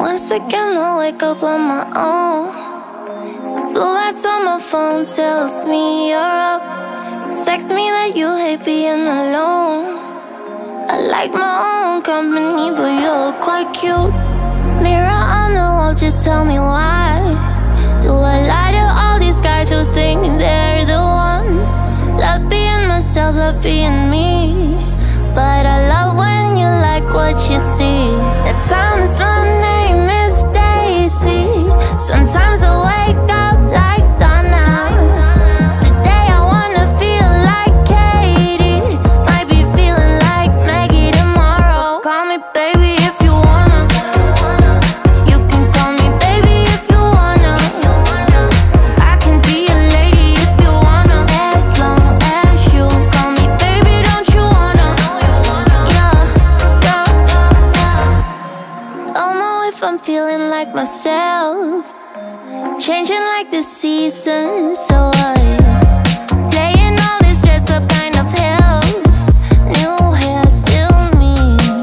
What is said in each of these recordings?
Once again I wake up on my own. Blue lights on my phone tells me you're up. Text me that you hate being alone. I like my own company, but you're quite cute. Mirror on the wall, just tell me why. Do I lie to all these guys who think they're the one? Love being myself, love being me. But I love when you like what you see. At times my name is Daisy. Sometimes I wake up like Donna. Today I wanna feel like Katie. Might be feeling like Maggie tomorrow. Call me baby if you wanna. You can call me baby if you wanna. I can be a lady if you wanna. As long as you call me baby, don't you wanna? Yeah, yeah. Don't know if I'm feeling like myself, changing like the seasons, so playing all this dress up kind of helps. New hair, still me.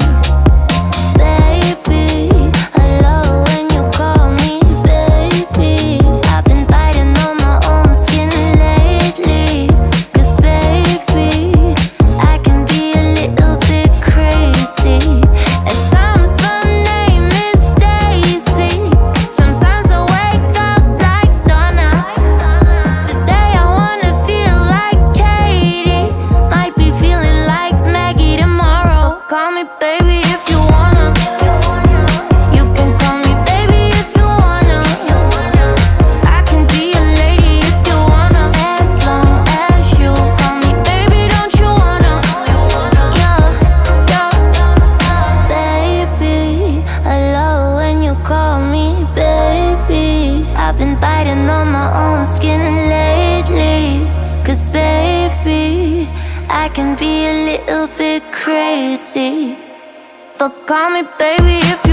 Baby, I love when you call me baby. I've been biting on my own skin lately. Cause baby, I can be a little bit crazy. At times my name is Daisy. Sometimes I wake up like Donna. Today I wanna feel like Katie. Might be feeling like Maggie tomorrow. Call me baby if you wanna. You can call me baby if you wanna. I can be a lady if you wanna. As long as you call me baby, don't you wanna? Yeah, yeah. Baby, I love when you call me baby. I've been biting on my own skin lately. Cause baby, I can be a little bit crazy. But call me baby if you